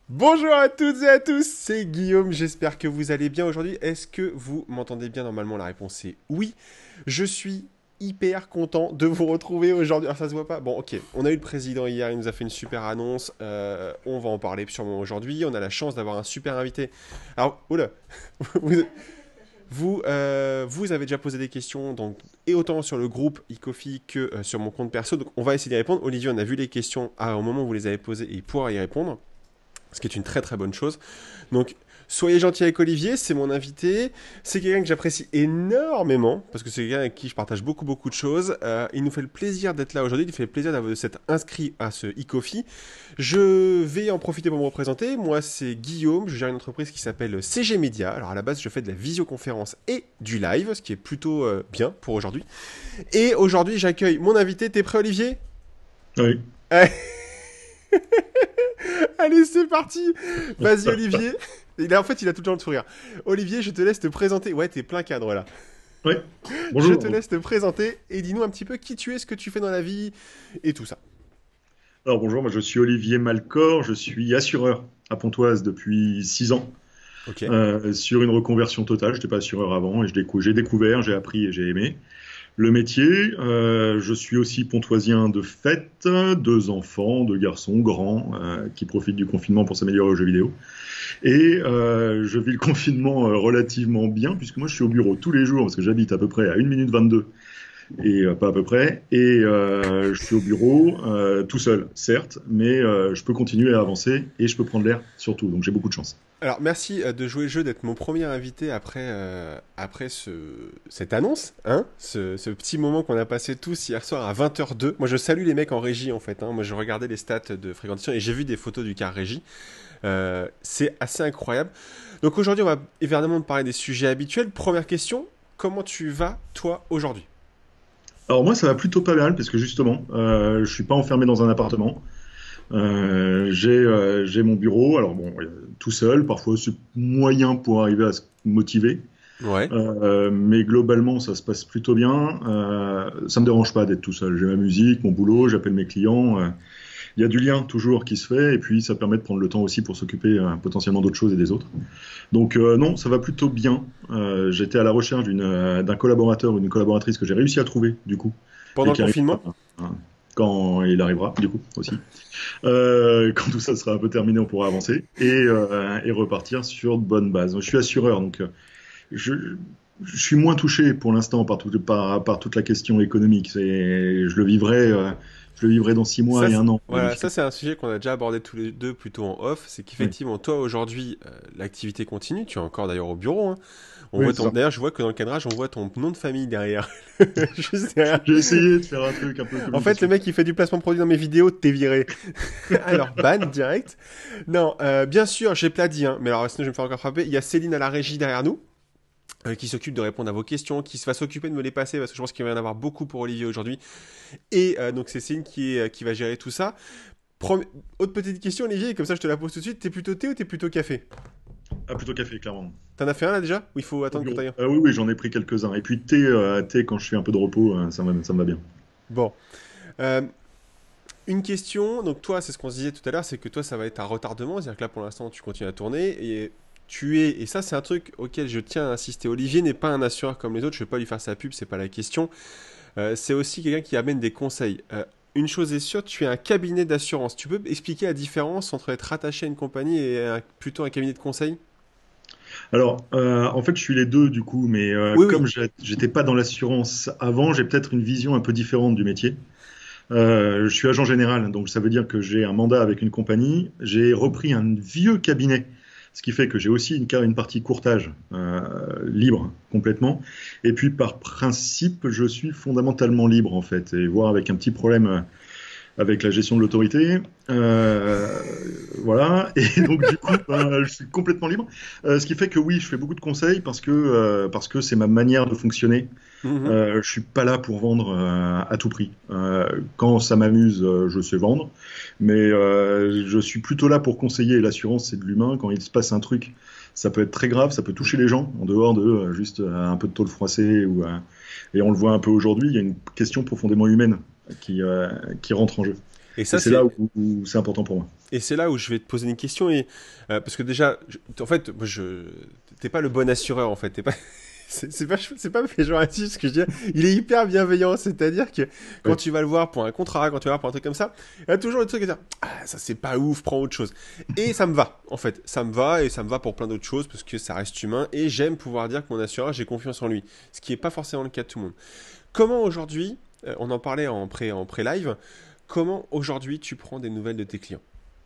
Bonjour à toutes et à tous, c'est Guillaume, j'espère que vous allez bien aujourd'hui. Est-ce que vous m'entendez bien? Normalement la réponse est oui. Je suis hyper content de vous retrouver aujourd'hui. Alors ça se voit pas? Bon ok, on a eu le président hier, il nous a fait une super annonce. On va en parler sûrement aujourd'hui. On a la chance d'avoir un super invité. Alors, oula, vous, vous avez déjà posé des questions, donc, et autant sur le groupe eCoffee que sur mon compte perso. Donc on va essayer d'y répondre. Olivier, on a vu les questions au moment où vous les avez posées et il pourra y répondre, ce qui est une très très bonne chose. Donc, soyez gentil avec Olivier, c'est mon invité. C'est quelqu'un que j'apprécie énormément, parce que c'est quelqu'un avec qui je partage beaucoup beaucoup de choses. Il nous fait le plaisir d'être là aujourd'hui, il nous fait le plaisir de s'être inscrit à ce e-coffee. Je vais en profiter pour me représenter. Moi, c'est Guillaume, je gère une entreprise qui s'appelle CG Media. Alors, à la base, je fais de la visioconférence et du live, ce qui est plutôt bien pour aujourd'hui. Et aujourd'hui, j'accueille mon invité. T'es prêt, Olivier? Oui. Allez, c'est parti. Vas-y, Olivier. En fait, il a tout le temps le sourire. Olivier, je te laisse te présenter. Ouais, t'es plein cadre là. Oui. Je te Bonjour. laisse te présenter et dis-nous un petit peu qui tu es, ce que tu fais dans la vie et tout ça. Alors bonjour, moi je suis Olivier Malcor, je suis assureur à Pontoise depuis 6 ans, Ok. sur une reconversion totale. Je n'étais pas assureur avant et j'ai découvert, j'ai appris et j'ai aimé le métier. Je suis aussi pontoisien de fait, 2 enfants, 2 garçons grands qui profitent du confinement pour s'améliorer aux jeux vidéo. Et je vis le confinement relativement bien puisque moi je suis au bureau tous les jours parce que j'habite à peu près à 1 minute 22 et pas à peu près. Et je suis au bureau tout seul, certes, mais je peux continuer à avancer et je peux prendre l'air surtout. Donc j'ai beaucoup de chance. Alors, merci de jouer le jeu, d'être mon premier invité après cette annonce, hein, ce petit moment qu'on a passé tous hier soir à 20h02. Moi, je salue les mecs en régie, en fait. Hein. Moi, je regardais les stats de fréquentation et j'ai vu des photos du car régie. C'est assez incroyable. Donc aujourd'hui, on va évidemment te parler des sujets habituels. Première question, comment tu vas, toi, aujourd'hui? Alors moi ça va plutôt pas mal parce que justement je suis pas enfermé dans un appartement. J'ai mon bureau. Alors bon, tout seul, parfois c'est moyen pour arriver à se motiver. Ouais. Mais globalement, ça se passe plutôt bien. Ça me dérange pas d'être tout seul. J'ai ma musique, mon boulot, j'appelle mes clients. Il y a du lien toujours qui se fait, et puis ça permet de prendre le temps aussi pour s'occuper potentiellement d'autres choses et des autres. Donc non, ça va plutôt bien. J'étais à la recherche d'un collaborateur ou d'une collaboratrice que j'ai réussi à trouver du coup, et Pendant le qui arrive confinement? quand il arrivera du coup aussi. Quand tout ça sera un peu terminé, on pourra avancer et repartir sur de bonnes bases. Je suis assureur, donc je, je suis moins touché pour l'instant par toute la question économique. Je le vivrai dans 6 mois Ça, et un an, la voilà, ça difficulté. c'est un sujet qu'on a déjà abordé tous les deux plutôt en off. C'est Oui, qu'effectivement, toi aujourd'hui, l'activité continue. Tu es encore d'ailleurs au bureau. Hein. On oui voit c'est ton... ça. D'ailleurs, je vois que dans le cadrage, on voit ton nom de famille derrière. Juste derrière. J'ai essayé de faire un truc un peu En fait, le communication. mec, il fait du placement de produit dans mes vidéos, t'es viré. Alors, ban direct. Non, bien sûr, j'ai pas dit, hein, mais alors sinon je vais me faire encore frapper. Il y a Céline à la régie derrière nous, qui s'occupe de répondre à vos questions, qui va s'occuper de me les passer, parce que je pense qu'il va y en avoir beaucoup pour Olivier aujourd'hui. Et donc c'est Céline qui va gérer tout ça. Autre petite question, Olivier, comme ça je te la pose tout de suite. T'es plutôt thé ou t'es plutôt café? Ah, plutôt café, clairement. T'en as fait un là déjà? Ou il faut Au attendre que bureau. t'ailles? Oui, oui, j'en ai pris quelques-uns. Et puis thé quand je fais un peu de repos, ça me va bien. Bon. Euh, une question, donc toi, c'est ce qu'on se disait tout à l'heure, c'est que toi, ça va être un retardement, c'est-à-dire que là, pour l'instant, tu continues à tourner, et et ça, c'est un truc auquel je tiens à insister. Olivier n'est pas un assureur comme les autres, je ne vais pas lui faire sa pub, c'est pas la question. C'est aussi quelqu'un qui amène des conseils. Une chose est sûre, tu es un cabinet d'assurance. Tu peux expliquer la différence entre être rattaché à une compagnie et plutôt un cabinet de conseil? Alors, en fait, je suis les deux du coup, mais Oui, comme oui. j'étais pas dans l'assurance avant, j'ai peut-être une vision un peu différente du métier. Je suis agent général, donc ça veut dire que j'ai un mandat avec une compagnie. J'ai repris un vieux cabinet, ce qui fait que j'ai aussi une partie courtage libre complètement. Et puis par principe, je suis fondamentalement libre en fait, et voire avec un petit problème avec la gestion de l'autorité. Voilà. Et donc, du coup, ben, je suis complètement libre. Ce qui fait que oui, je fais beaucoup de conseils parce que c'est ma manière de fonctionner. Mhm. Je suis pas là pour vendre à tout prix. Quand ça m'amuse, je sais vendre. Mais je suis plutôt là pour conseiller. L'assurance, c'est de l'humain. Quand il se passe un truc, ça peut être très grave, ça peut toucher les gens, en dehors de juste un peu de tôle froissée. Et on le voit un peu aujourd'hui, il y a une question profondément humaine qui, qui rentre en jeu. Et Et ça, c'est là c'est où c'est important pour moi. Et c'est là où je vais te poser une question parce que déjà, en fait, t'es pas le bon assureur en fait. T'es pas, c'est pas péjoratif ce que je dis. Il est hyper bienveillant, c'est-à-dire que quand Ouais. tu vas le voir pour un contrat, quand tu vas le voir pour un truc comme ça, il y a toujours le truc à dire ah ça c'est pas ouf, prends autre chose. Et ça me va en fait, ça me va et ça me va pour plein d'autres choses parce que ça reste humain et j'aime pouvoir dire que mon assureur j'ai confiance en lui, ce qui est pas forcément le cas de tout le monde. Comment aujourd'hui, on en parlait en pré-live, comment aujourd'hui tu prends des nouvelles de tes clients?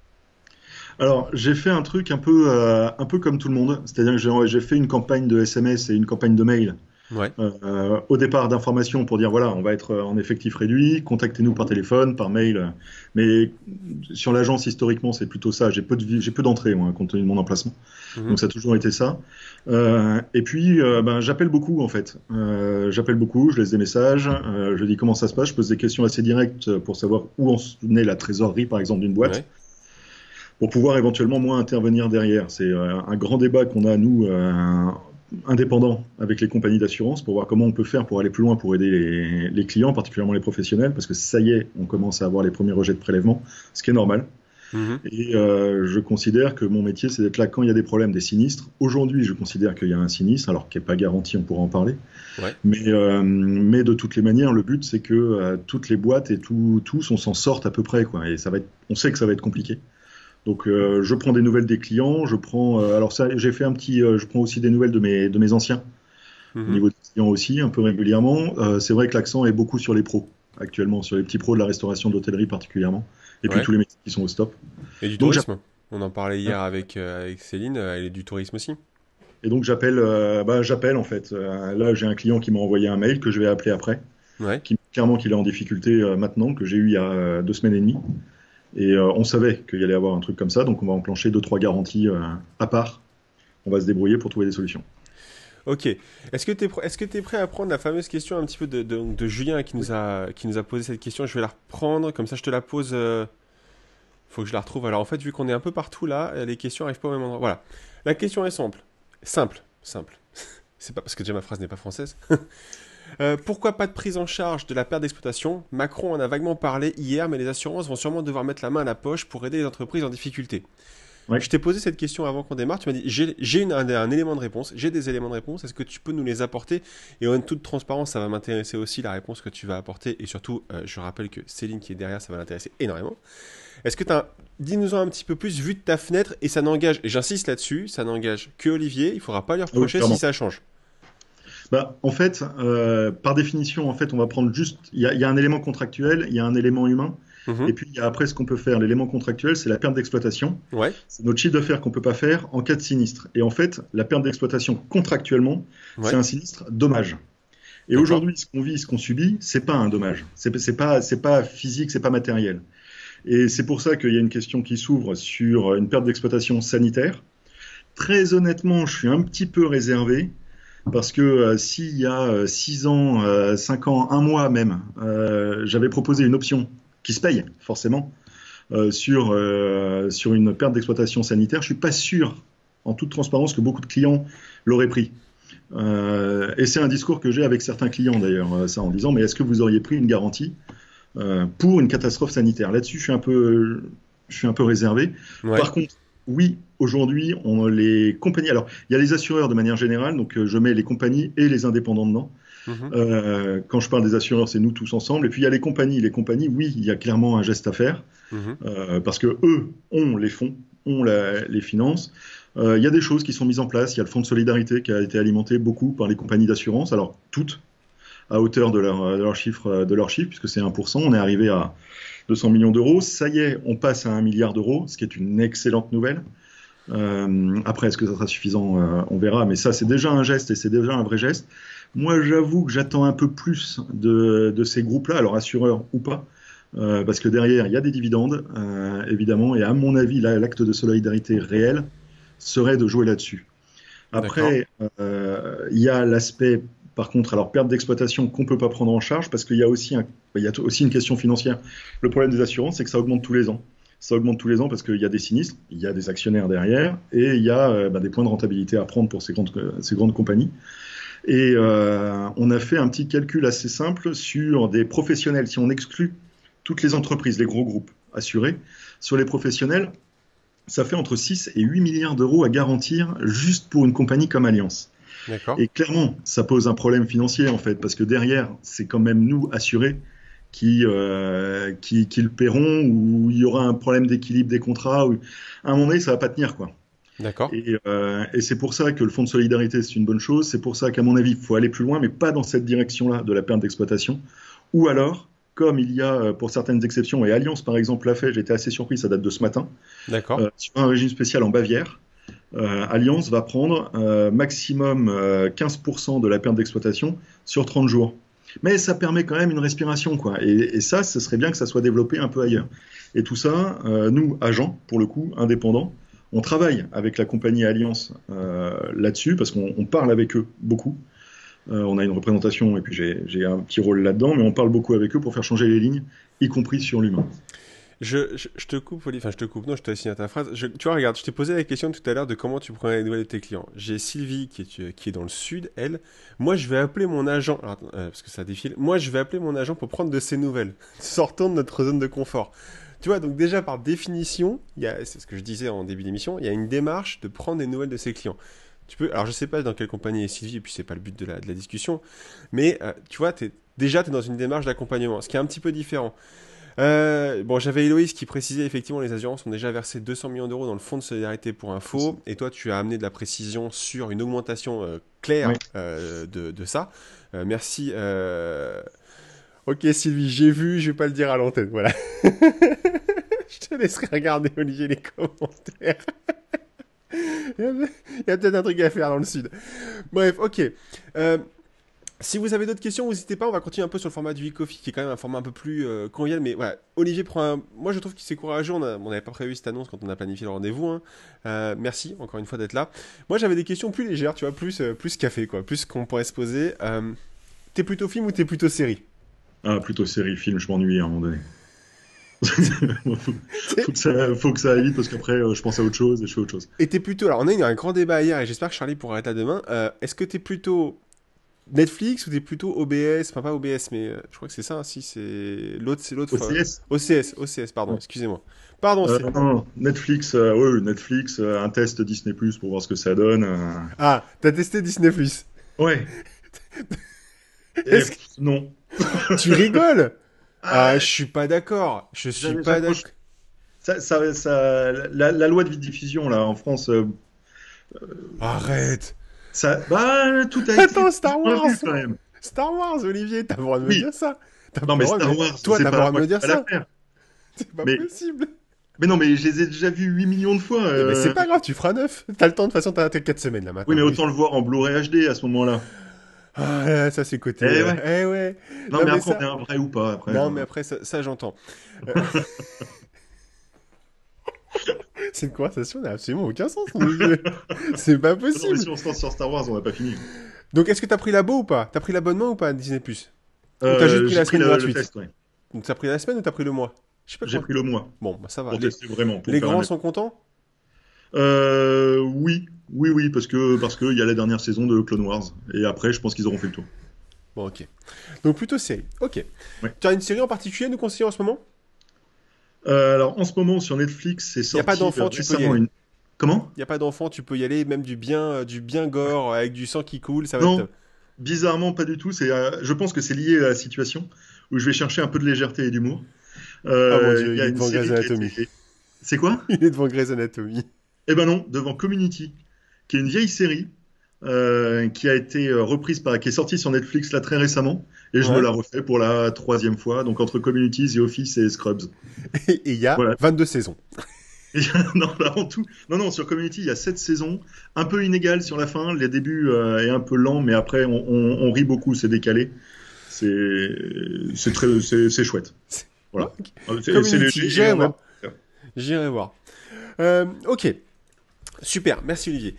Alors, j'ai fait un peu comme tout le monde, c'est-à-dire que j'ai fait une campagne de SMS et une campagne de mail Ouais, au départ d'information pour dire voilà, on va être en effectif réduit, contactez-nous par téléphone, par mail. Mais sur l'agence, historiquement, c'est plutôt ça. J'ai peu d'entrées, moi, compte tenu de mon emplacement. mhm, Donc ça a toujours été ça. Et puis, ben, j'appelle beaucoup, en fait. J'appelle beaucoup, je laisse des messages, je dis comment ça se passe, je pose des questions assez directes pour savoir où en est la trésorerie, par exemple, d'une boîte, ouais, pour pouvoir éventuellement, moi, intervenir derrière. C'est un grand débat qu'on a, nous, indépendants avec les compagnies d'assurance pour voir comment on peut faire pour aller plus loin pour aider les clients, particulièrement les professionnels, parce que ça y est, on commence à avoir les premiers rejets de prélèvement, ce qui est normal. mhm, Et je considère que mon métier, c'est d'être là quand il y a des problèmes, des sinistres. Aujourd'hui, je considère qu'il y a un sinistre, alors qui n'est pas garanti, on pourra en parler. ouais, Mais de toutes les manières, le but, c'est que toutes les boîtes et tous, on s'en sorte à peu près, quoi. Et ça va être, on sait que ça va être compliqué. Donc, je prends des nouvelles des clients. Je prends, alors ça, j'ai fait un petit, je prends aussi des nouvelles de mes anciens au mhm, niveau des clients aussi, un peu régulièrement. C'est vrai que l'accent est beaucoup sur les pros actuellement, sur les petits pros de la restauration, d'hôtellerie particulièrement, et puis ouais. tous les métiers qui sont au stop. Et du Donc, tourisme. On en parlait hier avec Céline, elle est du tourisme aussi. j'appelle en fait. Là, j'ai un client qui m'a envoyé un mail que je vais appeler après, Ouais. qui clairement qu'il est en difficulté maintenant, que j'ai eu il y a 2 semaines et demie. Et on savait qu'il y allait avoir un truc comme ça, donc on va enclencher 2, 3 garanties à part. On va se débrouiller pour trouver des solutions. Ok. Est-ce que t'es prêt à prendre la fameuse question un petit peu de Julien qui nous a posé cette question? Je vais la reprendre, comme ça je te la pose. Faut que je la retrouve. Alors en fait, vu qu'on est un peu partout là, les questions arrivent pas au même endroit. Voilà. La question est simple. Simple. Simple. C'est pas parce que déjà ma phrase n'est pas française. Pourquoi pas de prise en charge de la perte d'exploitation? Macron en a vaguement parlé hier, mais les assurances vont sûrement devoir mettre la main à la poche pour aider les entreprises en difficulté. Ouais. Je t'ai posé cette question avant qu'on démarre. Tu m'as dit j'ai un élément de réponse, j'ai des éléments de réponse. Est-ce que tu peux nous les apporter? Et en toute transparence, ça va m'intéresser aussi la réponse que tu vas apporter. Et surtout, je rappelle que Céline qui est derrière, ça va l'intéresser énormément. Est-ce que dis-nous-en un petit peu plus vu de ta fenêtre et ça n'engage, et j'insiste là-dessus, ça n'engage que Olivier. Il faudra pas lui Ah oui, reprocher si clairement. ça change. Bah, en fait, par définition, en fait, on va prendre juste. Il y a un élément contractuel, il y a un élément humain, et Mhm. puis il y a après ce qu'on peut faire. L'élément contractuel, c'est la perte d'exploitation. Ouais, C'est notre chiffre d'affaires qu'on peut pas faire en cas de sinistre. Et en fait, la perte d'exploitation contractuellement, c'est ouais, un sinistre dommage. Et d'accord, aujourd'hui, ce qu'on vit, ce qu'on subit, c'est pas un dommage. C'est pas physique, c'est pas matériel. Et c'est pour ça qu'il y a une question qui s'ouvre sur une perte d'exploitation sanitaire. Très honnêtement, je suis un petit peu réservé parce que s'il y a 6 ans, 5 ans, un mois même, j'avais proposé une option qui se paye forcément sur une perte d'exploitation sanitaire, je suis pas sûr, en toute transparence, que beaucoup de clients l'auraient pris. Et c'est un discours que j'ai avec certains clients d'ailleurs, ça en disant mais est-ce que vous auriez pris une garantie pour une catastrophe sanitaire? Là-dessus, je suis un peu réservé. ouais, Par contre, oui, aujourd'hui, on les compagnies. Alors, il y a les assureurs de manière générale, donc je mets les compagnies et les indépendants dedans. mhm, Quand je parle des assureurs, c'est nous tous ensemble. Et puis il y a les compagnies. Les compagnies, oui, il y a clairement un geste à faire mhm, parce que eux ont les fonds, ont les finances. Il y a des choses qui sont mises en place. Il y a le fonds de solidarité qui a été alimenté beaucoup par les compagnies d'assurance. Alors toutes à hauteur de leur chiffre, puisque c'est 1%. On est arrivé à 200 millions d'euros. Ça y est, on passe à 1 milliard d'euros, ce qui est une excellente nouvelle. Après, est-ce que ça sera suffisant? On verra. Mais ça, c'est déjà un geste et c'est déjà un vrai geste. Moi, j'avoue que j'attends un peu plus de ces groupes-là, alors assureurs ou pas, parce que derrière, il y a des dividendes, évidemment. Et à mon avis, là, l'acte de solidarité réel serait de jouer là-dessus. d'accord, Après, il y a l'aspect, par contre, alors perte d'exploitation qu'on ne peut pas prendre en charge parce qu'il y a aussi, il y a aussi une question financière. Le problème des assurances, c'est que ça augmente tous les ans. Ça augmente tous les ans parce qu'il y a des sinistres, il y a des actionnaires derrière et il y a des points de rentabilité à prendre pour ces grandes compagnies. Et on a fait un petit calcul assez simple sur des professionnels. Si on exclut toutes les entreprises, les gros groupes, assurés. Sur les professionnels, ça fait entre 6 et 8 milliards d'euros à garantir juste pour une compagnie comme Allianz. D'accord. Et clairement, ça pose un problème financier en fait, parce que derrière, c'est quand même nous assurés qui le paieront, ou il y aura un problème d'équilibre des contrats, ou à un moment donné, ça va pas tenir quoi. D'accord. Et c'est pour ça que le fonds de solidarité, c'est une bonne chose. C'est pour ça qu'à mon avis, il faut aller plus loin, mais pas dans cette direction-là de la perte d'exploitation. Ou alors, comme il y a pour certaines exceptions, et Allianz par exemple l'a fait, j'étais assez surpris, ça date de ce matin, D'accord. sur un régime spécial en Bavière, Allianz va prendre maximum 15% de la perte d'exploitation sur 30 jours. Mais ça permet quand même une respiration, quoi. Et ça, ce serait bien que ça soit développé un peu ailleurs. Et tout ça, nous, agents, pour le coup, indépendants, on travaille avec la compagnie Allianz là-dessus, parce qu'on parle avec eux beaucoup. On a une représentation, et puis j'ai un petit rôle là-dedans, mais on parle beaucoup avec eux pour faire changer les lignes, y compris sur l'humain. Je te coupe, Oli. Enfin, je te coupe, non, je te laisse finir ta phrase. Tu vois, regarde, je t'ai posé la question tout à l'heure de comment tu prenais les nouvelles de tes clients. J'ai Sylvie qui est dans le sud, elle. Moi, je vais appeler mon agent, alors, attends, parce que ça défile. Moi, je vais appeler mon agent pour prendre de ses nouvelles. Sortons de notre zone de confort. Tu vois, donc déjà, par définition, c'est ce que je disais en début d'émission, il y a une démarche de prendre des nouvelles de ses clients. Tu peux, alors je sais pas dans quelle compagnie est Sylvie, et puis c'est pas le but de la discussion, mais tu vois, déjà, tu es dans une démarche d'accompagnement, ce qui est un petit peu différent. Bon, j'avais Héloïse qui précisait effectivement les assurances ont déjà versé 200 millions d'euros dans le fonds de solidarité pour info, et toi tu as amené de la précision sur une augmentation claire Oui. de ça. Merci. Ok Sylvie, j'ai vu, je vais pas le dire à l'antenne, voilà. Je te laisserai regarder Olivier les commentaires. Il y a peut-être un truc à faire dans le sud. Bref, ok. Si vous avez d'autres questions, n'hésitez pas, on va continuer un peu sur le format du e-coffee, qui est quand même un format un peu plus convivial, mais voilà, Olivier prend un... Moi je trouve qu'il c'est courageux, on n'avait pas prévu cette annonce quand on a planifié le rendez-vous, hein. Merci encore une fois d'être là. Moi j'avais des questions plus légères, tu vois, plus café, quoi, plus qu'on pourrait se poser. T'es plutôt film ou t'es plutôt série? Ah, plutôt série, film, je m'ennuie à un moment donné. faut que ça aille vite, parce qu'après, je pense à autre chose et je fais autre chose. Et t'es plutôt... Alors on a eu un grand débat hier, et j'espère que Charlie pourra être là demain. Est-ce que t'es plutôt... Netflix ou t'es plutôt OBS, enfin pas OBS, mais je crois que c'est ça, hein, si c'est l'autre, OCS? OCS, pardon, excusez-moi. Pardon, non, Netflix, oui, Netflix, un test Disney Plus pour voir ce que ça donne. Ah, t'as testé Disney+. Ouais. Est-ce que Non. tu rigoles? Ah, Je suis pas d'accord. Je suis pas d'accord. la loi de diffusion là en France, Arrête. tout a été Attends, Star Wars. revu quand même. Star Wars, Olivier, t'as le droit de me Oui. dire ça. Non mais Star Wars, Toi, c'est t'as le pas droit de moi me qui dire vais ça. la faire. C'est pas Mais possible. mais non, mais je les ai déjà vus 8 millions de fois. Mais c'est pas grave, tu feras 9. T'as le temps, de toute façon, t'as 4 semaines là maintenant. Oui, mais autant le voir en Blu-ray HD à ce moment-là. Ah, là, ça c'est côté. Eh ouais. Eh ouais. Non, mais après, ça... on est un vrai ou pas après. Non, mais après, ça j'entends. C'est une conversation n'a absolument aucun sens, Olivier. C'est pas Non, mais possible. si on se lance sur Star Wars, on n'a pas fini. Donc, est-ce que t'as pris l'abo ou pas? T'as pris l'abonnement ou pas à Disney+? Ou t'as juste pris J'ai la semaine le gratuite? test, ouais. Donc, t'as pris la semaine ou t'as pris le mois? Je sais pas J'ai quoi. pris le mois Bon, bah ça va. pour tester vraiment. Pour Les faire grands un- sont contents? Oui, parce que il y a la dernière saison de Clone Wars et après, je pense qu'ils auront fait le tour. Bon, ok. Donc, plutôt série. Ok. Ouais. Tu as une série en particulier à nous conseiller en ce moment? Alors en ce moment sur Netflix, c'est Y a pas sorti d'enfant, tu peux y récemment aller. une. Comment? Y a pas d'enfant, tu peux y aller, même du bien gore, avec du sang qui coule, ça va Non, être... bizarrement pas du tout. Je pense que c'est lié à la situation où je vais chercher un peu de légèreté et d'humour. Ah mon Dieu, Il y il a est une devant Grey's série qui a Anatomy. été. C'est quoi? Il est devant Grey's Anatomy. Eh ben non, devant Community, qui est une vieille série qui a été qui est sortie sur Netflix là très récemment, et je me Ouais. la refais pour la troisième fois, donc entre Community, The Office et Scrubs. Et il y a Voilà. 22 saisons. Et, non, là, en tout, non, sur Community, il y a 7 saisons, un peu inégales sur la fin, les débuts est un peu lent, mais après on rit beaucoup, c'est décalé, c'est chouette. Voilà. C'est Community, léger. et j'irai on voir. aime- J'irai voir. Ok. Super, merci Olivier.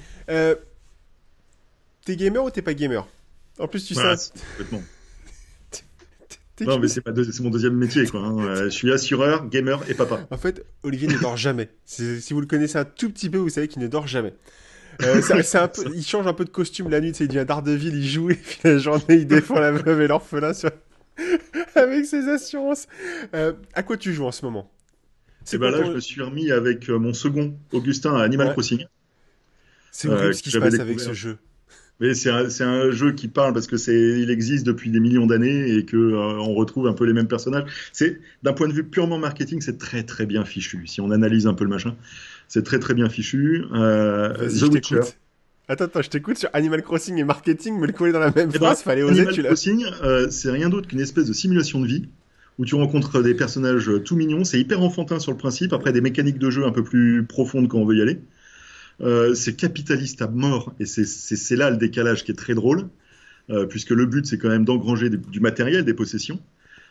T'es gamer ou t'es pas gamer? En plus, tu Voilà, sais... complètement. t'es Non, qui- mais c'est mon deuxième métier, quoi. Je suis assureur, gamer et papa. En fait, Olivier ne dort jamais. Si vous le connaissez un tout petit peu, vous savez qu'il ne dort jamais. C'est un peu, il change un peu de costume la nuit, tu sais, il devient Daredevil, il joue, et puis la journée, il défend la veuve et l'orphelin avec ses assurances. À quoi tu joues en ce moment? C'est Et ben quoi là, je ton... me suis remis avec mon second, Augustin, à Animal Ouais. Crossing, C'est horrible ce que qui se j'avais passe avec ce découvert. jeu. Mais c'est un jeu qui parle parce que il existe depuis des millions d'années et que on retrouve un peu les mêmes personnages. D'un point de vue purement marketing, c'est très très bien fichu. Si on analyse un peu le machin, c'est très très bien fichu. Vas-y, The je Witcher. t'écoute. Attends, je t'écoute sur Animal Crossing et marketing, me le coller dans la même Eh ben, phrase, fallait oser, Animal tu l'as. Crossing, c'est rien d'autre qu'une espèce de simulation de vie où tu rencontres des personnages tout mignons. C'est hyper enfantin sur le principe. Après, des mécaniques de jeu un peu plus profondes quand on veut y aller. C'est capitaliste à mort et c'est là le décalage qui est très drôle, puisque le but c'est quand même d'engranger du matériel, des possessions.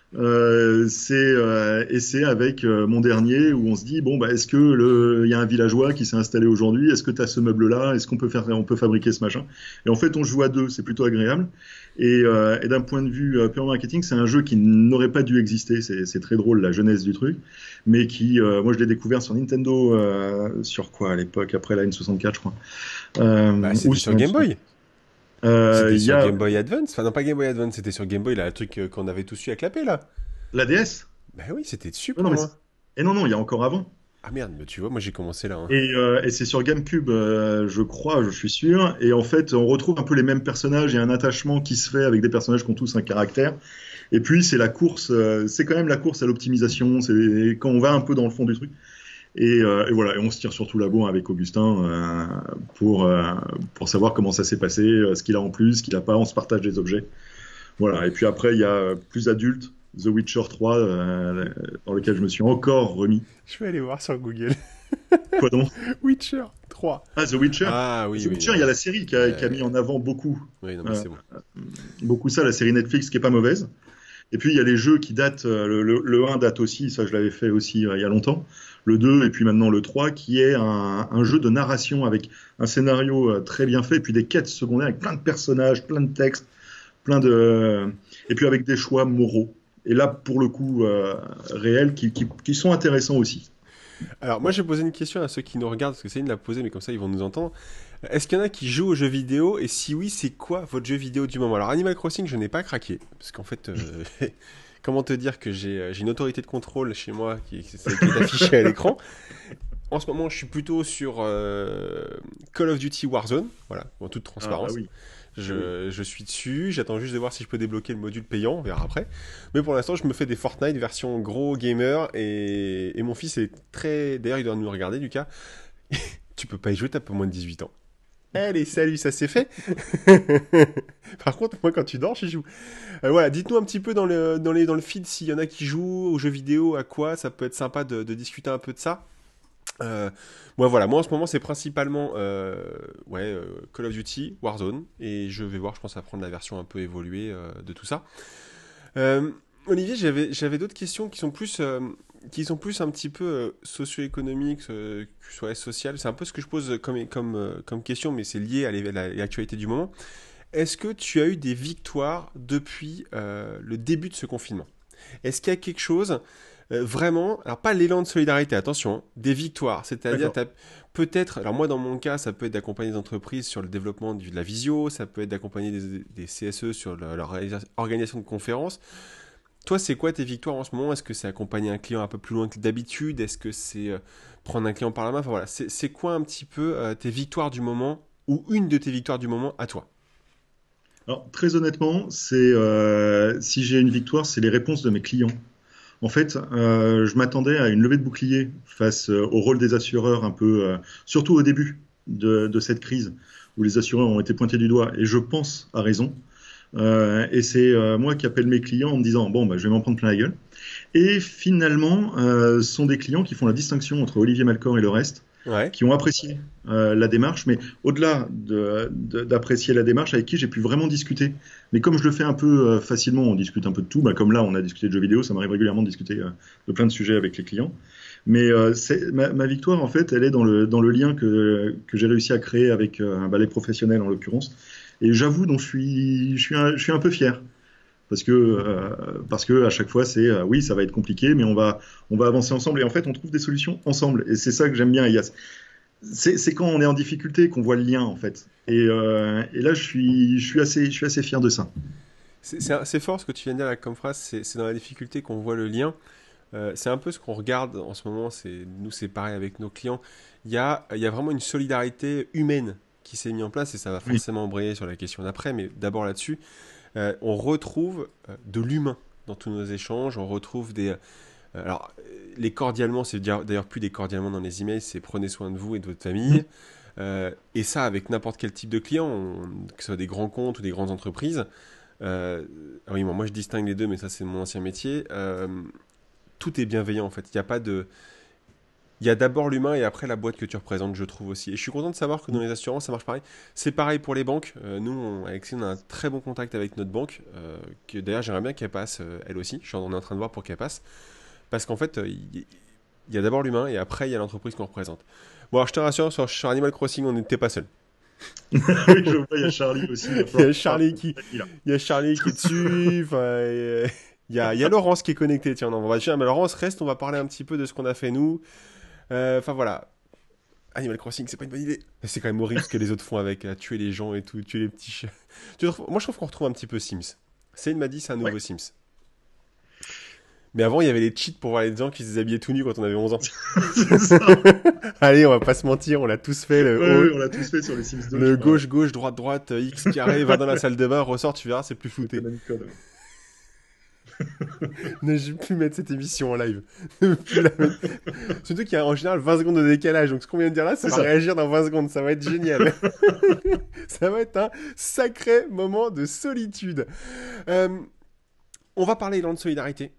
Et c'est avec mon dernier où on se dit bon bah est-ce que il y a un villageois qui s'est installé aujourd'hui, est-ce que tu as ce meuble là, est-ce on peut fabriquer ce machin, et en fait on joue à deux, c'est plutôt agréable et d'un point de vue purement marketing c'est un jeu qui n'aurait pas dû exister, c'est très drôle la jeunesse du truc, mais qui moi je l'ai découvert sur Nintendo sur quoi à l'époque, après la N64 je crois, Bah, ou c'était sur sur Game Boy. C'était il y sur a Game Boy Advance. Enfin, non, pas Game Boy Advance, c'était sur Game Boy, là, le truc qu'on avait tous eu à clapper, là. la DS. Bah oui, c'était dessus Non, pour non mais moi. et non il y a encore avant. Ah merde, mais tu vois, moi j'ai commencé là, hein. Et c'est sur GameCube, je crois, je suis sûr. Et en fait, on retrouve un peu les mêmes personnages. Il y a un attachement qui se fait avec des personnages qui ont tous un caractère. Et puis, c'est la course. C'est quand même la course à l'optimisation. C'est quand on va un peu dans le fond du truc. Et voilà. Et on se tire surtout la bourre avec Augustin pour savoir comment ça s'est passé, ce qu'il a en plus, ce qu'il a pas. On se partage des objets. Voilà. Et puis après, il y a plus adulte, The Witcher 3, dans lequel je me suis encore remis. Je vais aller voir sur Google. Quoi donc? Witcher 3. Ah, The Witcher. Ah oui, The oui, Witcher, non, il y a mais... la série qui a mis en avant beaucoup, Oui, non, mais euh, c'est bon. beaucoup ça, la série Netflix qui est pas mauvaise. Et puis il y a les jeux qui datent, le 1 date aussi, ça je l'avais fait aussi il y a longtemps. Le 2 et puis maintenant le 3 qui est un jeu de narration avec un scénario très bien fait et puis des quêtes secondaires avec plein de personnages, plein de textes, et puis avec des choix moraux. Et là pour le coup réels qui sont intéressants aussi. Alors, moi, j'ai posé une question à ceux qui nous regardent, parce que Céline l'a posé, mais comme ça, ils vont nous entendre. Est-ce qu'il y en a qui jouent aux jeux vidéo, et si oui, c'est quoi votre jeu vidéo du moment? Alors, Animal Crossing, je n'ai pas craqué, parce qu'en fait, comment te dire que j'ai une autorité de contrôle chez moi qui est affichée à l'écran. En ce moment, je suis plutôt sur Call of Duty Warzone, voilà, en toute Ah bah transparence. oui. Ah oui. Je suis dessus, j'attends juste de voir si je peux débloquer le module payant, on verra après. Mais pour l'instant, je me fais des Fortnite version gros gamer et mon fils est très... D'ailleurs, il doit nous regarder, Lucas. Tu peux pas y jouer, t'as pas moins de 18 ans. Allez, salut, ça c'est fait. Par contre, moi, quand tu dors, j'y joue. Voilà, dites-nous un petit peu dans le feed s'il y en a qui jouent aux jeux vidéo, à quoi. Ça peut être sympa de discuter un peu de ça. Euh, voilà, moi en ce moment c'est principalement Call of Duty, Warzone, et je vais voir, je pense à prendre la version un peu évoluée de tout ça. Euh, Olivier, j'avais d'autres questions qui sont plus un petit peu socio-économiques, que ce soit sociales. C'est un peu ce que je pose comme question, mais c'est lié à l'actualité du moment. Est-ce que tu as eu des victoires depuis le début de ce confinement? Est-ce qu'il y a quelque chose vraiment, alors pas l'élan de solidarité, attention, hein, des victoires, c'est-à-dire D'accord. peut-être, alors moi dans mon cas, ça peut être d'accompagner des entreprises sur le développement de la visio, ça peut être d'accompagner des CSE sur leur organisation de conférences. Toi, c'est quoi tes victoires en ce moment? Est-ce que c'est accompagner un client un peu plus loin que d'habitude? Est-ce que c'est prendre un client par la main? Enfin voilà, c'est quoi un petit peu tes victoires du moment ou une de tes victoires du moment à toi? Alors très honnêtement, si j'ai une victoire, c'est les réponses de mes clients. En fait, je m'attendais à une levée de bouclier face au rôle des assureurs un peu, surtout au début de cette crise, où les assureurs ont été pointés du doigt, et je pense à raison. Et c'est moi qui appelle mes clients en me disant, bon, bah, je vais m'en prendre plein la gueule. Et finalement, ce sont des clients qui font la distinction entre Olivier Malcor et le reste, Ouais. qui ont apprécié la démarche, mais au-delà d'apprécier la démarche, avec qui j'ai pu vraiment discuter. Mais comme je le fais un peu facilement, on discute un peu de tout, bah, comme là on a discuté de jeux vidéo, ça m'arrive régulièrement de discuter de plein de sujets avec les clients. Mais ma victoire, en fait, elle est dans le lien que j'ai réussi à créer avec les professionnels, en l'occurrence. Et j'avoue, donc je suis un peu fier. Parce que à chaque fois, oui, ça va être compliqué, mais on va avancer ensemble. Et en fait, on trouve des solutions ensemble. Et c'est ça que j'aime bien. C'est quand on est en difficulté qu'on voit le lien, en fait. Et là, je suis assez fier de ça. C'est fort ce que tu viens de dire là, comme phrase, c'est dans la difficulté qu'on voit le lien. C'est un peu ce qu'on regarde en ce moment, nous c'est pareil avec nos clients. Il y a vraiment une solidarité humaine qui s'est mise en place et ça va Oui. forcément embrayer sur la question d'après, mais d'abord là-dessus, on retrouve de l'humain dans tous nos échanges, on retrouve alors, les cordialement, c'est d'ailleurs plus des cordialement dans les emails, c'est prenez soin de vous et de votre Mm. famille. Et ça, avec n'importe quel type de client, que ce soit des grands comptes ou des grandes entreprises. Oui, bon, moi je distingue les deux, mais ça c'est mon ancien métier. Tout est bienveillant en fait. Il y a pas de, il y a d'abord l'humain et après la boîte que tu représentes, je trouve aussi. Et je suis content de savoir que dans les assurances, ça marche pareil. C'est pareil pour les banques. Nous, avec Céline, on a un très bon contact avec notre banque, que d'ailleurs j'aimerais bien qu'elle passe, elle aussi. On est en train de voir pour qu'elle passe. Parce qu'en fait, il y a d'abord l'humain et après il y a l'entreprise qu'on représente. Bon, alors je te rassure, sur Animal Crossing, on n'était pas seul. Oui, je vois, il y a Charlie aussi. Il va Il y falloir a qu'on parle Charlie de Charlie, là. il y a Charlie qui est dessus. Enfin, il y a Laurence qui est connectée. Tiens, non, mais Laurence reste. On va parler un petit peu de ce qu'on a fait nous. Enfin voilà. Animal Crossing, c'est pas une bonne idée. C'est quand même horrible ce que les autres font avec tuer les gens et tout, tuer les petits chiens. Moi, je trouve qu'on retrouve un petit peu Sims. Céline m'a dit c'est un Ouais, nouveau Sims. Mais avant, il y avait les cheats pour voir les gens qui se déshabillaient tout nus quand on avait 11 ans. c'est ça. Allez, on va pas se mentir, on l'a tous fait. Le Ouais, haut, ouais, on l'a tous fait sur les Sims 2, je le crois. gauche, gauche, droite, droite, X carré, va dans la salle de bain, ressort, tu verras, c'est plus Le flouté. Konami Code. Ne je vais plus mettre cette émission en live. Je vais plus la mettre. Surtout qu'il y a en général 20 secondes de décalage. Donc ce qu'on vient de dire là, ça C'est va ça. réagir dans 20 secondes. Ça va être génial. Ça va être un sacré moment de solitude. Euh, on va parler élan de solidarité.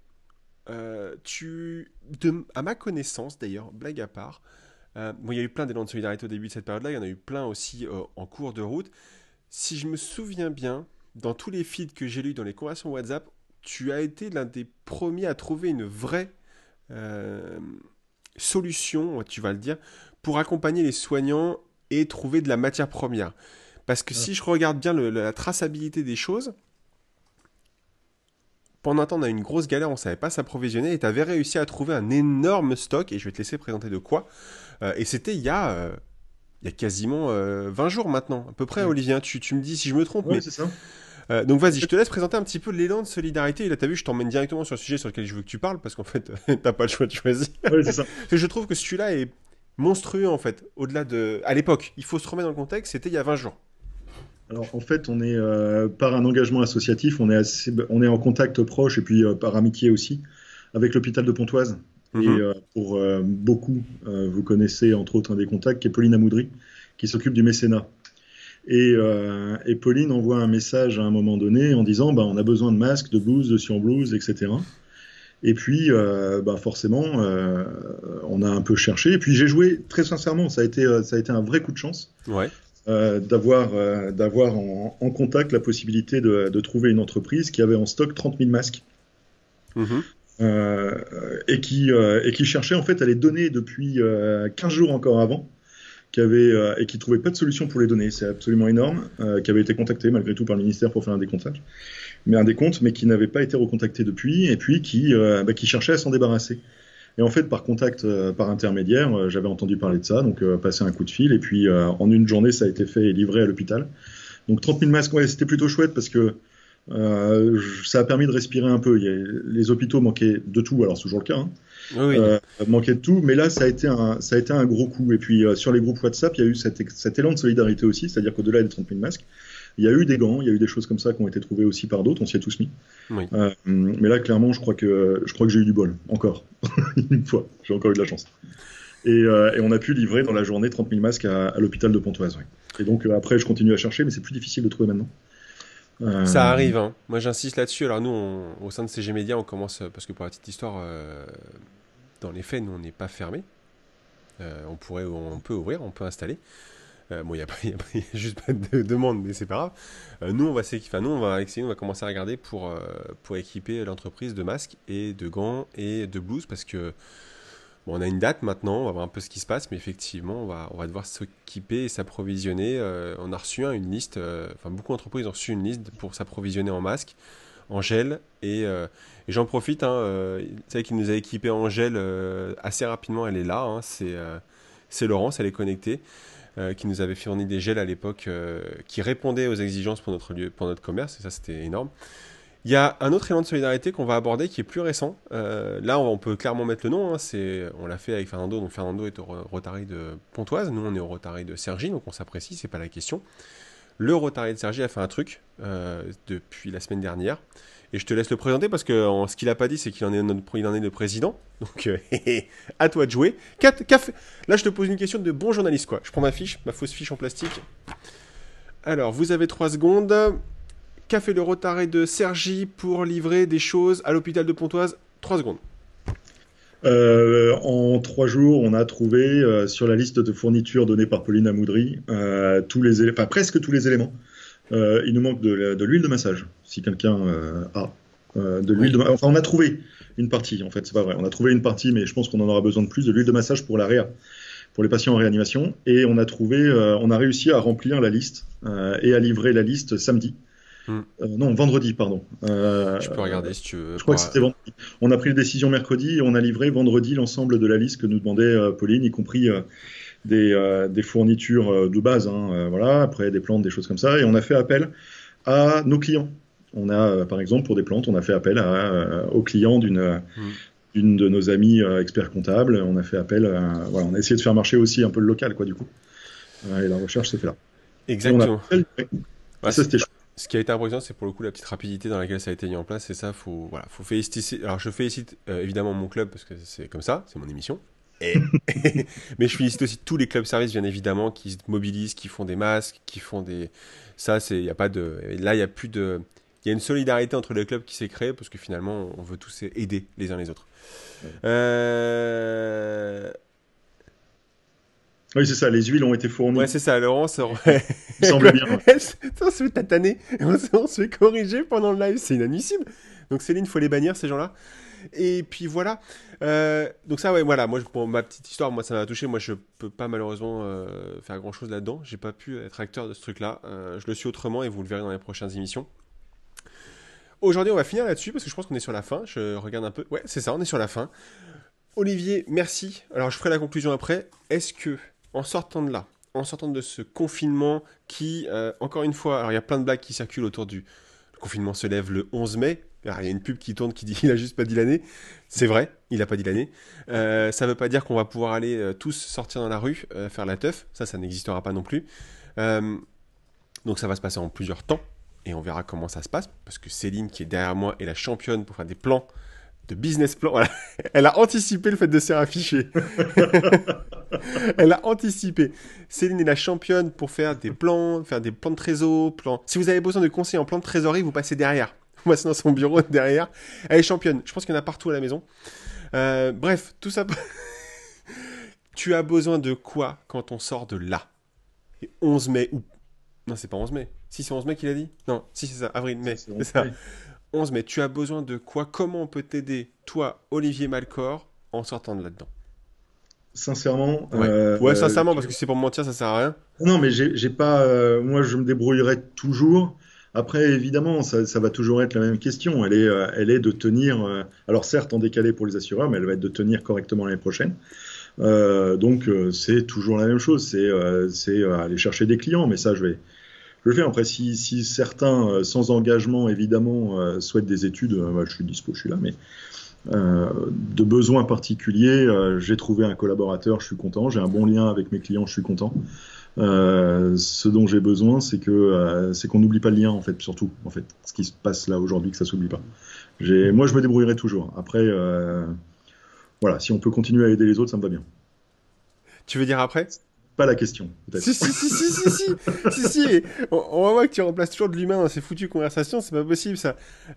À ma connaissance, d'ailleurs, blague à part, bon, il y a eu plein d'élan de solidarité au début de cette période-là. Il y en a eu plein aussi en cours de route. Si je me souviens bien, dans tous les feeds que j'ai lus dans les conversations WhatsApp, tu as été l'un des premiers à trouver une vraie euh, solution, tu vas le dire, pour accompagner les soignants et trouver de la matière première. Parce que Ah. si je regarde bien la traçabilité des choses, pendant un temps, on a eu une grosse galère, on ne savait pas s'approvisionner, et tu avais réussi à trouver un énorme stock, et je vais te laisser présenter de quoi. Et c'était il y a quasiment 20 jours maintenant, à peu près, Oui, Olivier. Tu me dis si je me trompe, ouais, mais c'est ça. donc En vas-y, je fait, te laisse présenter un petit peu l'élan de solidarité. Et là, t'as vu, je t'emmène directement sur le sujet sur lequel je veux que tu parles, parce qu'en fait, t'as pas le choix de choisir. ouais, c'est ça. Je trouve que celui-là est monstrueux, en fait, au-delà de... À l'époque, il faut se remettre dans le contexte, c'était il y a 20 jours. Alors, en fait, on est par un engagement associatif, on est en contact proche et puis par amitié aussi avec l'hôpital de Pontoise. Et Mhm. pour beaucoup, vous connaissez entre autres un des contacts qui est Pauline Amoudry, qui s'occupe du mécénat. Et Pauline envoie un message à un moment donné en disant bah, on a besoin de masques, de blouses, de surblouses, etc. Et puis, bah forcément, on a un peu cherché. Et puis, j'ai joué, très sincèrement, ça a été un vrai coup de chance Ouais. d'avoir en contact la possibilité de trouver une entreprise qui avait en stock 30 000 masques Mhm. et qui cherchait en fait à les donner depuis 15 jours encore avant et qui trouvait pas de solution pour les donner. C'est absolument énorme. Qui avait été contacté malgré tout par le ministère pour faire un décompte, mais qui n'avait pas été recontacté depuis, et puis qui cherchait à s'en débarrasser. Et en fait, par contact, par intermédiaire, j'avais entendu parler de ça, donc passé un coup de fil, et puis en une journée, ça a été fait et livré à l'hôpital. Donc 30 000 masques, ouais, c'était plutôt chouette parce que ça a permis de respirer un peu. Les hôpitaux manquaient de tout, alors c'est toujours le cas, hein, Oui, oui. manquaient de tout, mais là, ça a été un gros coup. Et puis sur les groupes WhatsApp, il y a eu cet élan de solidarité aussi, c'est-à-dire qu'au-delà des 30 000 masques, il y a eu des gants, il y a eu des choses comme ça qui ont été trouvées aussi par d'autres, on s'y est tous mis. Oui. Mais là, clairement, je crois que j'ai eu du bol, encore. Une fois, j'ai encore eu de la chance. Et on a pu livrer dans la journée 30 000 masques à l'hôpital de Pontoise. Ouais. Et donc après, je continue à chercher, mais c'est plus difficile de trouver maintenant. Ça Euh, arrive, hein. Moi, j'insiste là-dessus. Alors, nous, au sein de CG Media, on commence, parce que pour la petite histoire, dans les faits, nous, on n'est pas fermé. On peut ouvrir, on peut installer. Bon, il y a juste pas de demande, mais c'est pas grave. Nous, avec Céline, on va commencer à regarder pour équiper l'entreprise de masques et de gants et de blouses parce que bon, on a une date maintenant, on va voir un peu ce qui se passe, mais effectivement, on va devoir s'équiper et s'approvisionner. On a reçu une liste, enfin, beaucoup d'entreprises ont reçu une liste pour s'approvisionner en masques, en gel, et j'en profite, hein, tu sais, qui nous a équipés en gel assez rapidement, elle est là, hein, c'est Laurence, elle est connectée qui nous avait fourni des gels à l'époque qui répondaient aux exigences pour notre lieu, pour notre commerce, et ça c'était énorme. Il y a un autre élan de solidarité qu'on va aborder qui est plus récent. Là, on peut clairement mettre le nom. Hein, on l'a fait avec Fernando. Donc Fernando est au Rotary de Pontoise. Nous, on est au Rotary de Cergy. Donc on s'apprécie, c'est pas la question. Le Rotary de Cergy a fait un truc depuis la semaine dernière. Et je te laisse le présenter parce que ce qu'il n'a pas dit, c'est qu'il en est le président. Donc, à toi de jouer. Là, je te pose une question de bon journaliste, quoi. Je prends ma fausse fiche en plastique. Alors, vous avez 3 secondes. Qu'a fait le Rotary de Cergy pour livrer des choses à l'hôpital de Pontoise? 3 secondes. En 3 jours, on a trouvé sur la liste de fournitures donnée par Pauline Amoudry presque tous les éléments. Il nous manque de l'huile de massage, si quelqu'un a de l'huile de massage. Enfin, on a trouvé une partie, en fait, c'est pas vrai. On a trouvé une partie, mais je pense qu'on en aura besoin de plus, de l'huile de massage pour la réa, pour les patients en réanimation. Et on a réussi à remplir la liste et à livrer la liste samedi. Non, vendredi, pardon. Je peux regarder si tu veux. Je crois que c'était vendredi. On a pris la décision mercredi et on a livré vendredi l'ensemble de la liste que nous demandait Pauline, y compris des fournitures de base, voilà, après des plantes, des choses comme ça. Et on a fait appel à nos clients. On a, par exemple, pour des plantes, on a fait appel aux clients d'une de nos amies experts comptables. On a fait appel voilà, on a essayé de faire marcher aussi un peu le local, quoi, du coup. Et la recherche s'est fait là. Exactement. Ça, c'était chouette. Ce qui a été impressionnant, c'est pour le coup la petite rapidité dans laquelle ça a été mis en place. Et ça, faut féliciter. Alors, je félicite évidemment mon club parce que c'est comme ça, c'est mon émission. Mais je félicite aussi tous les clubs services, bien évidemment, qui se mobilisent, qui font des masques, qui font des. Ça, il y a pas de. Là, il y a plus de. Il y a une solidarité entre les clubs qui s'est créée parce que finalement, on veut tous aider les uns les autres. Oui, c'est ça, les huiles ont été fournies. Ouais, c'est ça, Laurence. Il semble bien. On se fait tataner, on se fait corriger pendant le live, c'est inadmissible. Donc Céline, faut les bannir, ces gens-là. Et puis voilà. Donc ça, ouais, voilà. Moi, pour ma petite histoire, moi, ça m'a touché. Moi, je peux pas malheureusement faire grand-chose là-dedans. J'ai pas pu être acteur de ce truc-là. Je le suis autrement et vous le verrez dans les prochaines émissions. Aujourd'hui, on va finir là-dessus parce que je pense qu'on est sur la fin. Je regarde un peu. Ouais, c'est ça, on est sur la fin. Olivier, merci. Alors, je ferai la conclusion après. Est-ce que en sortant de là, en sortant de ce confinement qui, encore une fois, alors il y a plein de blagues qui circulent autour du le confinement se lève le 11 mai. Alors, il y a une pub qui tourne qui dit il a juste pas dit l'année. C'est vrai, il n'a pas dit l'année. Ça veut pas dire qu'on va pouvoir aller tous sortir dans la rue, faire la teuf. Ça n'existera pas non plus. Donc ça va se passer en plusieurs temps et on verra comment ça se passe parce que Céline qui est derrière moi est la championne pour faire des plans de business plan. Voilà. Elle a anticipé le fait de se faire afficher. Elle a anticipé. Céline est la championne pour faire des plans de trésor, plans. Si vous avez besoin de conseils en plan de trésorerie, vous passez derrière. Vous passez dans son bureau derrière. Elle est championne. Je pense qu'il y en a partout à la maison. Bref, tout ça. Tu as besoin de quoi quand on sort de là? Et 11 mai ou... Non, c'est pas 11 mai. Si, c'est 11 mai qu'il a dit? Non, si, c'est ça. Avril, mai. C'est ça. 11 mai, tu as besoin de quoi? Comment on peut t'aider, toi, Olivier Malcor, en sortant de là-dedans? Sincèrement. Ouais, sincèrement, parce que si c'est pour me mentir, ça sert à rien. Non, mais j'ai pas. Moi, je me débrouillerai toujours. Après, évidemment, ça va toujours être la même question. Elle est de tenir. Alors, certes, en décalé pour les assureurs, mais elle va être de tenir correctement l'année prochaine. Donc, c'est toujours la même chose. C'est aller chercher des clients, mais ça, je vais le faire. Après, si certains, sans engagement, évidemment, souhaitent des études, je suis dispo, je suis là, mais de besoins particuliers, j'ai trouvé un collaborateur, je suis content, j'ai un bon lien avec mes clients, je suis content. Ce dont j'ai besoin, c'est qu'on n'oublie pas le lien, en fait, surtout, en fait, ce qui se passe là aujourd'hui, que ça s'oublie pas. Moi, je me débrouillerai toujours. Après, voilà, si on peut continuer à aider les autres, ça me va bien. Tu veux dire après? Pas la question, peut-être. Si. On va voir que tu remplaces toujours de l'humain dans ces foutues conversations, c'est pas possible ça.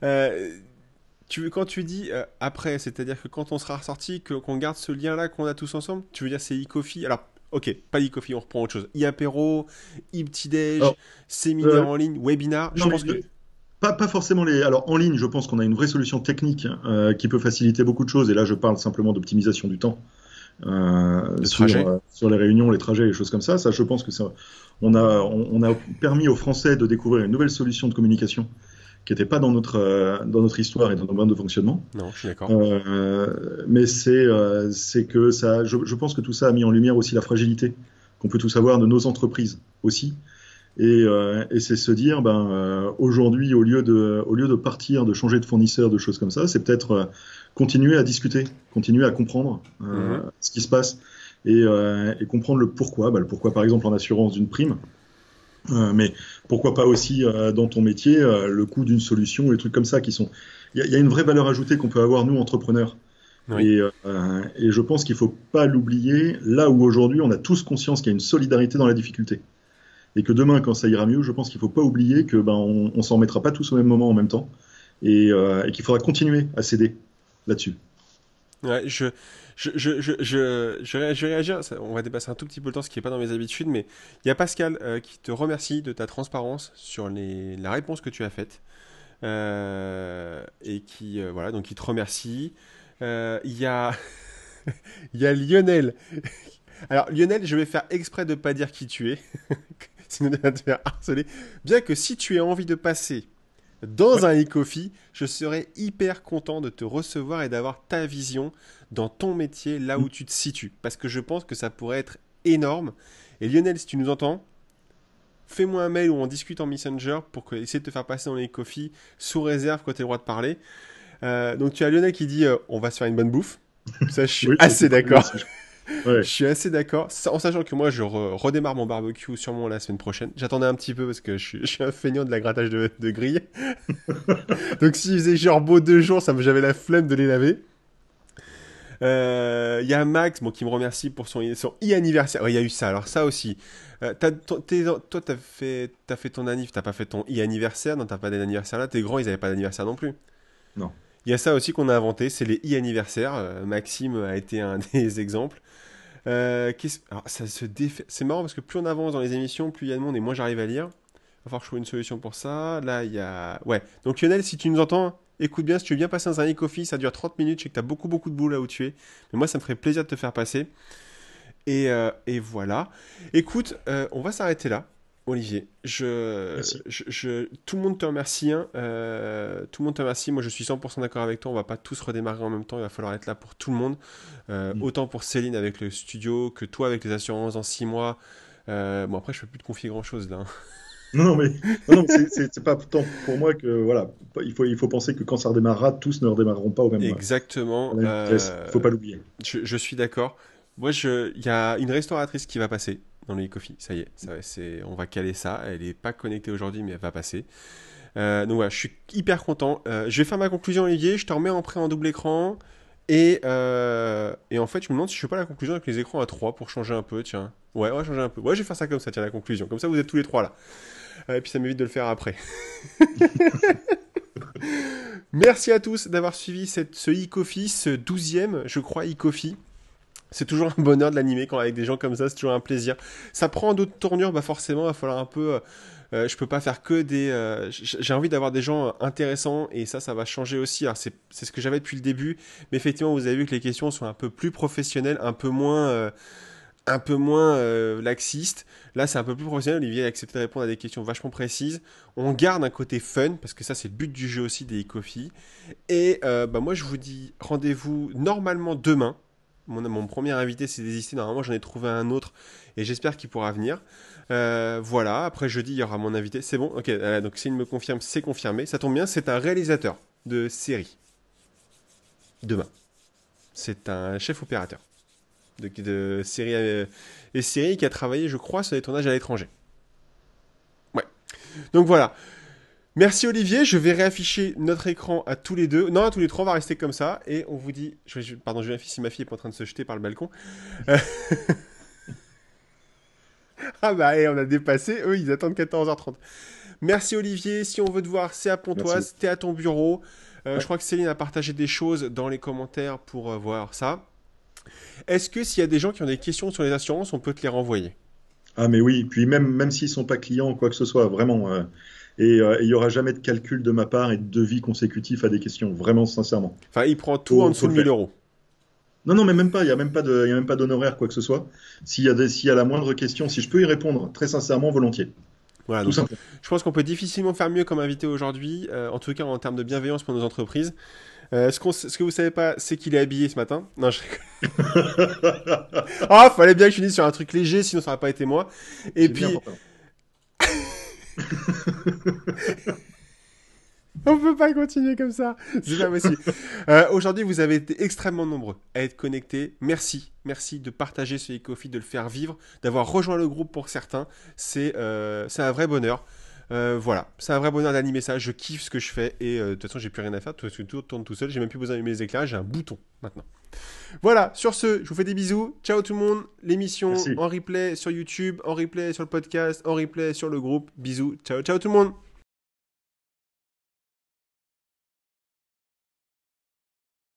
Quand tu dis après, c'est-à-dire que quand on sera ressorti, qu'on garde ce lien-là qu'on a tous ensemble, tu veux dire c'est e-coffee? Alors, ok, pas e-coffee, on reprend autre chose. E-apéro, e-petit-déj, séminaire en ligne, webinar, je pense que... Pas forcément les. Alors en ligne, je pense qu'on a une vraie solution technique qui peut faciliter beaucoup de choses. Et là, je parle simplement d'optimisation du temps sur les réunions, les trajets, les choses comme ça. Ça, je pense que on a permis aux Français de découvrir une nouvelle solution de communication qui n'était pas dans notre histoire et dans nos modes de fonctionnement. Non, je suis d'accord. Mais c'est que ça. Je pense que tout ça a mis en lumière aussi la fragilité qu'on peut tous avoir de nos entreprises aussi. Et c'est se dire, aujourd'hui, au lieu de partir, de changer de fournisseur, de choses comme ça, c'est peut-être continuer à discuter, continuer à comprendre ce qui se passe et comprendre le pourquoi. Le pourquoi, par exemple, en assurance d'une prime. Mais pourquoi pas aussi dans ton métier le coût d'une solution, les trucs comme ça qui sont. Il y a une vraie valeur ajoutée qu'on peut avoir nous entrepreneurs. Oui. Et je pense qu'il faut pas l'oublier. Là où aujourd'hui on a tous conscience qu'il y a une solidarité dans la difficulté, et que demain quand ça ira mieux, je pense qu'il faut pas oublier que on s'en mettra pas tous au même moment en même temps, et qu'il faudra continuer à s'aider là-dessus. Ouais, je vais réagir. On va dépasser un tout petit peu le temps, ce qui n'est pas dans mes habitudes, mais il y a Pascal qui te remercie de ta transparence sur la réponse que tu as faite. Et qui, voilà, donc il te remercie. Il y a, il y a Lionel. Alors, Lionel, je vais faire exprès de ne pas dire qui tu es, sinon tu vas te faire harceler. Bien que si tu as envie de passer dans un e-coffee, je serais hyper content de te recevoir et d'avoir ta vision dans ton métier, là où tu te situes. Parce que je pense que ça pourrait être énorme. Et Lionel, si tu nous entends, fais-moi un mail où on discute en Messenger pour essayer de te faire passer dans les coffees sous réserve quand tu as le droit de parler. Donc tu as Lionel qui dit on va se faire une bonne bouffe. Ça, je suis assez d'accord. Ouais. Je suis assez d'accord, en sachant que moi je redémarre mon barbecue sûrement la semaine prochaine. J'attendais un petit peu parce que je suis un feignant de la grattage de grille. Donc s'il faisait genre beau 2 jours, j'avais la flemme de les laver. Il y a Max qui me remercie pour son e-anniversaire. Il y a eu ça, alors ça aussi. Toi, t'as fait ton anniv, t'as pas fait ton e-anniversaire, non, t'as pas d'anniversaire là. Tes grands, ils avaient pas d'anniversaire non plus. Non. Il y a ça aussi qu'on a inventé, c'est les e-anniversaires. Maxime a été un des exemples. Alors, c'est marrant parce que plus on avance dans les émissions, plus il y a de monde et moins j'arrive à lire. Il va falloir que je trouve une solution pour ça. Là, il y a. Ouais. Donc, Lionel, si tu nous entends, écoute bien. Si tu veux bien passer dans un e-coffee, ça dure 30 minutes. Je sais que tu as beaucoup, beaucoup de boulot là où tu es. Mais moi, ça me ferait plaisir de te faire passer. Et voilà. Écoute, on va s'arrêter là. Olivier, tout le monde te remercie. Hein. Tout le monde te remercie. Moi, je suis 100% d'accord avec toi. On va pas tous redémarrer en même temps. Il va falloir être là pour tout le monde. Autant pour Céline avec le studio que toi avec les assurances dans 6 mois. Bon, après, je peux plus te confier grand-chose là. Hein. Non, c'est pas tant pour moi que voilà. Il faut penser que quand ça redémarrera, tous ne redémarreront pas au même moment. Exactement. Faut pas l'oublier. Je suis d'accord. Moi, il y a une restauratrice qui va passer dans le e-coffee. Ça y est, on va caler ça. Elle n'est pas connectée aujourd'hui, mais elle va passer. Donc voilà, je suis hyper content. Je vais faire ma conclusion, Olivier. Je te remets en double écran. Et en fait, je me demande si je fais pas la conclusion avec les écrans à 3 pour changer un peu. Tiens. Ouais, on va changer un peu. Ouais, je vais faire ça comme ça, tiens, la conclusion. Comme ça, vous êtes tous les 3 là. Et puis ça m'évite de le faire après. Merci à tous d'avoir suivi ce e-coffee, ce 12e, je crois, e-coffee. C'est toujours un bonheur de l'animer quand avec des gens comme ça, c'est toujours un plaisir. Ça prend d'autres tournures, forcément, il va falloir un peu. Je peux pas faire que des. J'ai envie d'avoir des gens intéressants et ça va changer aussi. Alors c'est ce que j'avais depuis le début, mais effectivement, vous avez vu que les questions sont un peu plus professionnelles, un peu moins laxistes. Là, c'est un peu plus professionnel. Olivier a accepté de répondre à des questions vachement précises. On garde un côté fun parce que ça, c'est le but du jeu aussi des e-coffee. Et moi, je vous dis rendez-vous normalement demain. Mon premier invité s'est désisté. Normalement, j'en ai trouvé un autre et j'espère qu'il pourra venir. Voilà. Après jeudi, il y aura mon invité. C'est bon. Ok. Donc, s'il me confirme, c'est confirmé. Ça tombe bien. C'est un réalisateur de série. Demain. C'est un chef opérateur de série et série qui a travaillé, je crois, sur des tournages à l'étranger. Ouais. Donc voilà. Merci Olivier, je vais réafficher notre écran à tous les deux. Non, à tous les trois, on va rester comme ça. Et on vous dit... Pardon, je vérifie si ma fille est pas en train de se jeter par le balcon. Ah bah, on a dépassé. Eux, ils attendent 14h30. Merci Olivier. Si on veut te voir, c'est à Pontoise. T'es à ton bureau. Je crois que Céline a partagé des choses dans les commentaires pour voir ça. Est-ce que s'il y a des gens qui ont des questions sur les assurances, on peut te les renvoyer? Ah mais oui, puis même s'ils sont pas clients ou quoi que ce soit, vraiment... Et il n'y aura jamais de calcul de ma part et de devis consécutif à des questions, vraiment sincèrement. Enfin, il prend tout en dessous de 1000 €. Non, mais même pas, il n'y a même pas d'honoraire, quoi que ce soit. S'il y a la moindre question, si je peux y répondre très sincèrement, volontiers. Voilà, donc, je pense qu'on peut difficilement faire mieux comme invité aujourd'hui, en tout cas en termes de bienveillance pour nos entreprises. Ce que vous savez pas, c'est qu'il est habillé ce matin. Non, je rigole. Fallait bien que je finisse sur un truc léger, sinon ça n'aurait pas été moi. Et puis... On peut pas continuer comme ça. C'est pas possible. Aujourd'hui, vous avez été extrêmement nombreux à être connectés. Merci. Merci de partager ce e-coffee, de le faire vivre, d'avoir rejoint le groupe pour certains. C'est un vrai bonheur. Voilà, c'est un vrai bonheur d'animer ça. Je kiffe ce que je fais et de toute façon, j'ai plus rien à faire parce que tout tourne tout seul. J'ai même plus besoin d'allumer les éclairages. J'ai un bouton maintenant. Voilà, sur ce, je vous fais des bisous. Ciao tout le monde. L'émission Merci. en replay sur YouTube, en replay sur le podcast, en replay sur le groupe. Bisous. Ciao, ciao tout le monde.